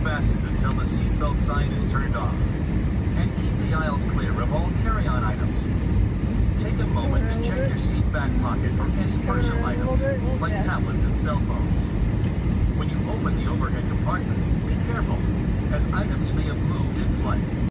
fastened until the seatbelt sign is turned off. And keep the aisles clear of all carry-on items. Take a moment to check your seat back pocket for any personal items, like tablets and cell phones. When you open the overhead compartment, be careful, as items may have moved in flight.